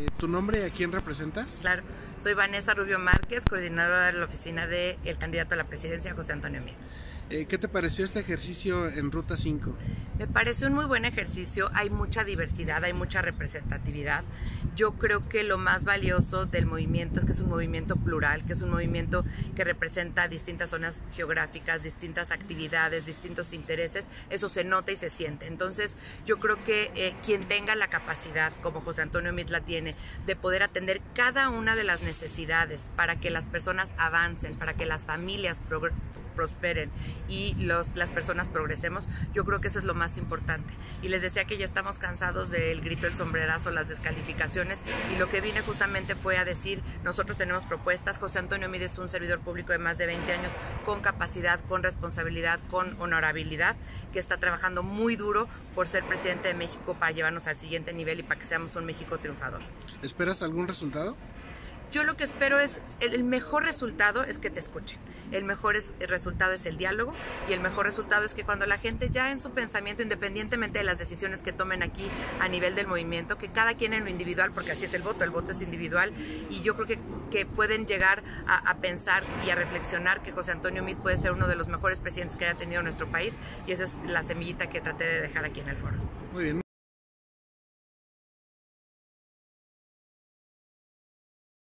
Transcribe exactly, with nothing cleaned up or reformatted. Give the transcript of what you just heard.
¿Tu nombre y a quién representas? Claro, soy Vanessa Rubio Márquez, coordinadora de la oficina del candidato a la presidencia, José Antonio Meade. Eh, ¿Qué te pareció este ejercicio en Ruta cinco? Me pareció un muy buen ejercicio, hay mucha diversidad, hay mucha representatividad. Yo creo que lo más valioso del movimiento es que es un movimiento plural, que es un movimiento que representa distintas zonas geográficas, distintas actividades, distintos intereses. Eso se nota y se siente. Entonces, yo creo que eh, quien tenga la capacidad, como José Antonio Meade la tiene, de poder atender cada una de las necesidades para que las personas avancen, para que las familias prosperen y los, las personas progresemos, yo creo que eso es lo más importante. Y les decía que ya estamos cansados del grito, el sombrerazo, las descalificaciones, y lo que vine justamente fue a decir, nosotros tenemos propuestas. José Antonio Meade es un servidor público de más de veinte años, con capacidad, con responsabilidad, con honorabilidad, que está trabajando muy duro por ser presidente de México para llevarnos al siguiente nivel y para que seamos un México triunfador. ¿Esperas algún resultado? Yo lo que espero es, el mejor resultado es que te escuchen, el mejor es, el resultado es el diálogo, y el mejor resultado es que cuando la gente ya en su pensamiento, independientemente de las decisiones que tomen aquí a nivel del movimiento, que cada quien en lo individual, porque así es el voto, el voto es individual, y yo creo que, que pueden llegar a, a pensar y a reflexionar que José Antonio Meade puede ser uno de los mejores presidentes que haya tenido nuestro país, y esa es la semillita que traté de dejar aquí en el foro. Muy bien.